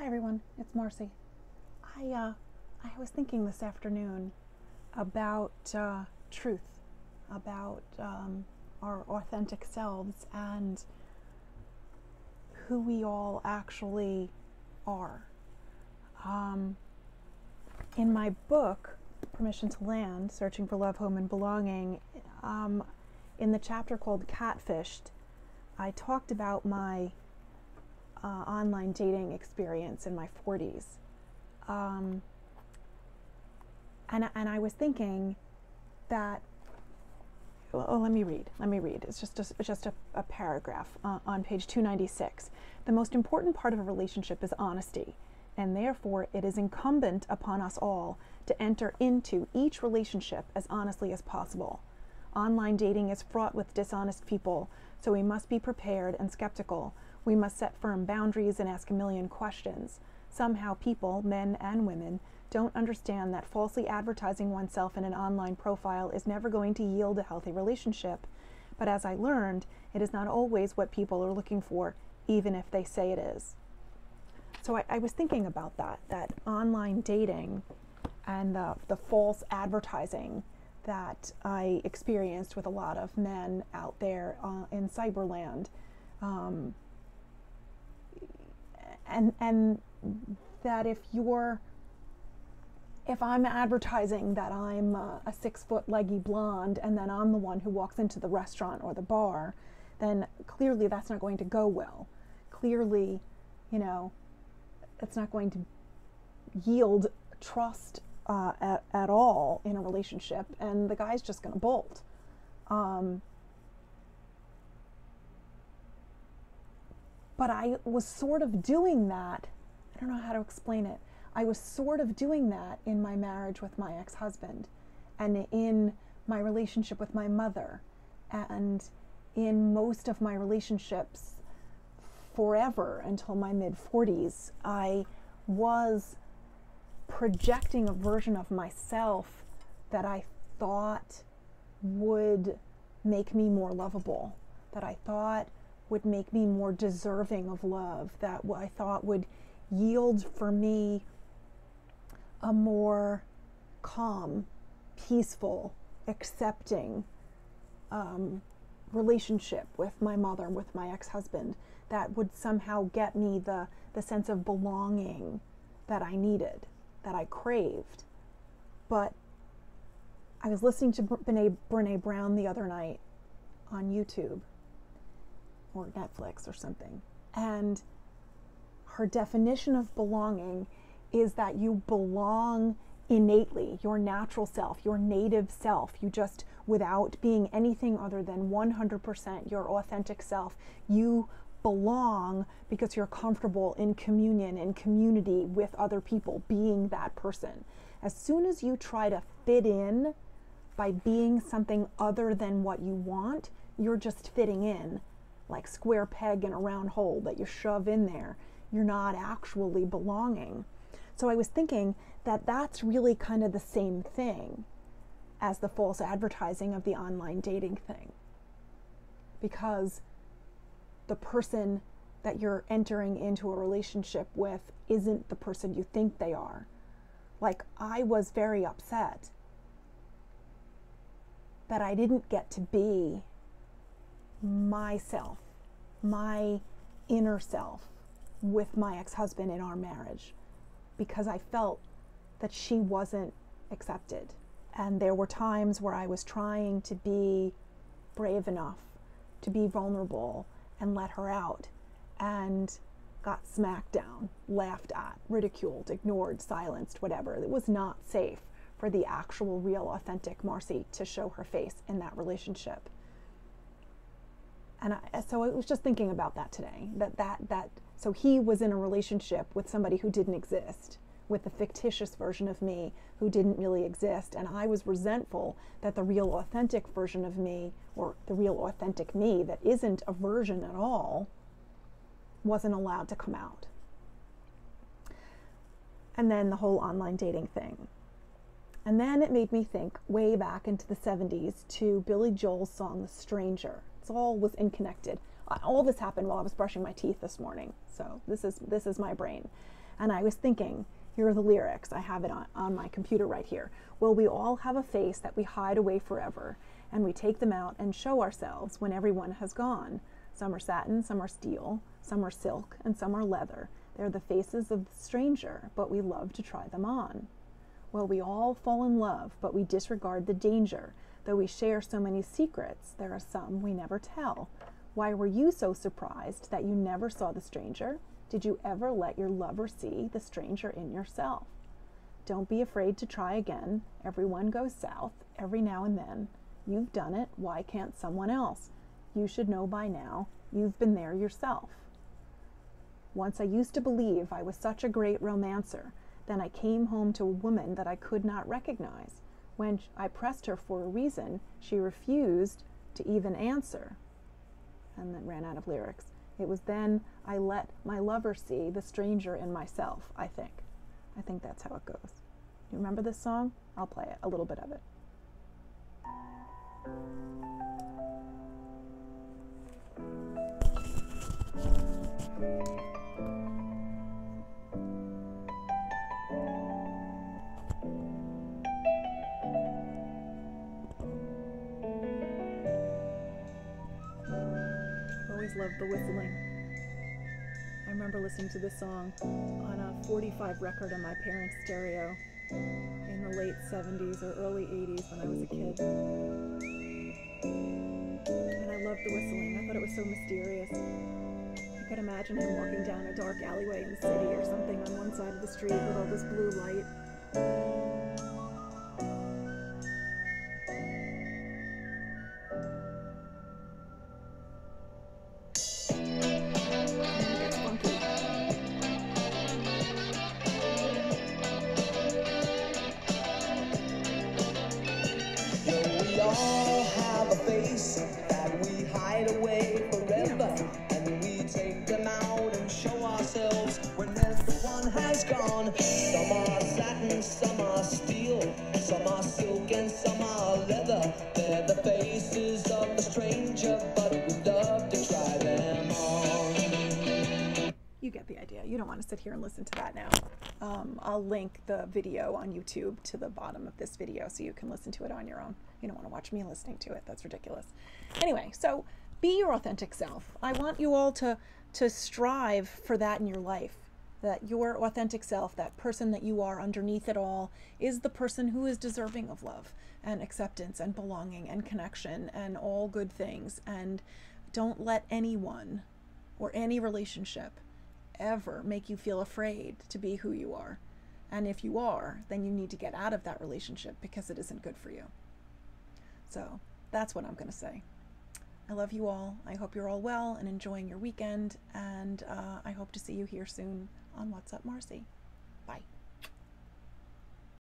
Hi everyone, it's Marcy. I was thinking this afternoon about truth, about our authentic selves and who we all actually are. In my book, Permission to Land, Searching for Love, Home, and Belonging, in the chapter called Catfished, I talked about my online dating experience in my 40s. And I was thinking that, let me read. It's just a paragraph on page 296. The most important part of a relationship is honesty, and therefore it is incumbent upon us all to enter into each relationship as honestly as possible. Online dating is fraught with dishonest people, so we must be prepared and skeptical. We must set firm boundaries and ask a million questions. Somehow people, men and women, don't understand that falsely advertising oneself in an online profile is never going to yield a healthy relationship. But as I learned, it is not always what people are looking for, even if they say it is. So I was thinking about that online dating and the false advertising that I experienced with a lot of men out there in cyberland. And that if I'm advertising that I'm a 6-foot leggy blonde and then I'm the one who walks into the restaurant or the bar, then clearly that's not going to go well. Clearly, it's not going to yield trust at all in a relationship, and the guy's just going to bolt. But I was sort of doing that. I don't know how to explain it. I was sort of doing that in my marriage with my ex-husband, and in my relationship with my mother, and in most of my relationships forever until my mid-40s. I was projecting a version of myself that I thought would make me more lovable, that I thought would make me more deserving of love, that I thought would yield for me a more calm, peaceful, accepting relationship with my mother, with my ex-husband, that would somehow get me the sense of belonging that I needed, that I craved. But I was listening to Brene Brown the other night on YouTube or Netflix or something, and her definition of belonging is that you belong innately, your natural self, your native self. You just, without being anything other than 100% your authentic self, you belong because you're comfortable in communion and community with other people, being that person. As soon as you try to fit in by being something other than what you want, you're just fitting in, like square peg in a round hole that you shove in there. You're not actually belonging. So I was thinking that that's really kind of the same thing as the false advertising of the online dating thing. Because the person that you're entering into a relationship with isn't the person you think they are. Like, I was very upset that I didn't get to be myself, my inner self, with my ex-husband in our marriage, because I felt that she wasn't accepted. And there were times where I was trying to be brave enough to be vulnerable and let her out, and got smacked down, laughed at, ridiculed, ignored, silenced, whatever. It was not safe for the actual, real, authentic Marcy to show her face in that relationship. And so I was just thinking about that today, so he was in a relationship with somebody who didn't exist, with a fictitious version of me who didn't really exist, and I was resentful that the real authentic version of me, or the real authentic me that isn't a version at all, wasn't allowed to come out. And then the whole online dating thing. And then it made me think way back into the 70s to Billy Joel's song, The Stranger. It all was connected. All this happened while I was brushing my teeth this morning. So this is my brain. And I was thinking, here are the lyrics. I have it on my computer right here. Will we all have a face that we hide away forever, and we take them out and show ourselves when everyone has gone? Some are satin, some are steel, some are silk, and some are leather. They're the faces of the stranger, but we love to try them on. Will we all fall in love, but we disregard the danger? Though we share so many secrets, there are some we never tell. Why were you so surprised that you never saw the stranger? Did you ever let your lover see the stranger in yourself? Don't be afraid to try again. Everyone goes south every now and then. You've done it. Why can't someone else? You should know by now. You've been there yourself. Once I used to believe I was such a great romancer. Then I came home to a woman that I could not recognize. When I pressed her for a reason, she refused to even answer. And then ran out of lyrics. It was then I let my lover see the stranger in myself, I think. I think that's how it goes. You remember this song? I'll play it, a little bit of it. Always loved the whistling. I remember listening to this song on a 45 record on my parents' stereo in the late 70s or early 80s when I was a kid. And I loved the whistling. I thought it was so mysterious. I could imagine him walking down a dark alleyway in the city or something on one side of the street with all this blue light. That we hide away forever, and we take them out and show ourselves when everyone has gone. Some are satin, some are steel, some are silk, and some are leather. They're the faces of the stranger, but we love to try them on. You get the idea. You don't want to sit here and listen to that now. I'll link the video on YouTube to the bottom of this video so you can listen to it on your own. You don't want to watch me listening to it. That's ridiculous. Anyway, so be your authentic self. I want you all to strive for that in your life, that your authentic self, that person that you are underneath it all, is the person who is deserving of love and acceptance and belonging and connection and all good things. And don't let anyone or any relationship ever make you feel afraid to be who you are. And if you are, then you need to get out of that relationship because it isn't good for you. So that's what I'm going to say. I love you all. I hope you're all well and enjoying your weekend. And I hope to see you here soon on What's Up, Marcy. Bye.